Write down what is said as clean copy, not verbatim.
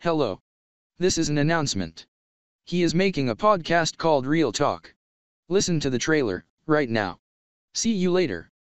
Hello. This is an announcement. He is making a podcast called Real Talk. Listen to the trailer, right now. See you later.